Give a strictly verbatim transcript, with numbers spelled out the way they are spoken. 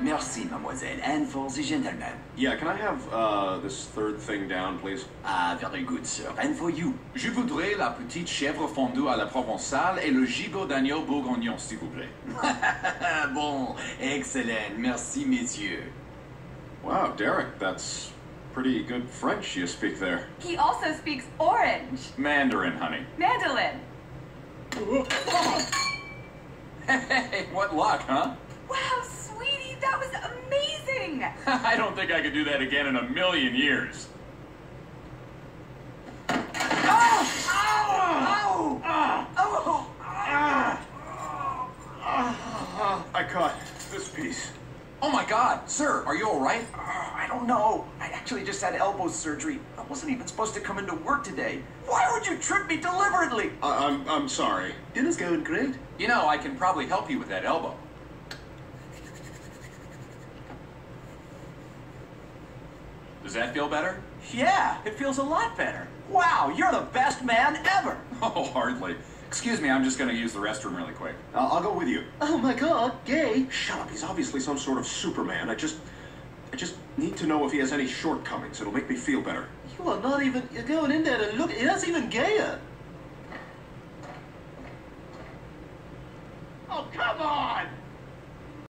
Merci, mademoiselle, and for the gentleman. Yeah, can I have uh, this third thing down, please? Ah, very good, sir. And for you? Je voudrais la petite chèvre fondue à la provençale et le gigot d'agneau bourguignon, s'il vous plaît. Bon, excellent. Merci, messieurs. Wow, Derek, that's pretty good French you speak there. He also speaks Orange. Mandarin, honey. Mandolin. Hey, what luck, huh? Wow, sweetie, that was amazing! I don't think I could do that again in a million years. Ow! Ow! Ow! Ah, I caught this piece. Oh my God, sir, are you all right? I don't know. I actually just had elbow surgery. I wasn't even supposed to come into work today. Why would you trip me deliberately? I I'm I'm sorry. Dinner's going great. You know, I can probably help you with that elbow. Does that feel better? Yeah, it feels a lot better. Wow, you're the best man ever. Oh, hardly. Excuse me, I'm just going to use the restroom really quick. Uh, I'll go with you. Oh my God, gay. Shut up. He's obviously some sort of Superman. I just, I just need to know if he has any shortcomings. It'll make me feel better. You are not even, you're going in there to look, that's even gayer.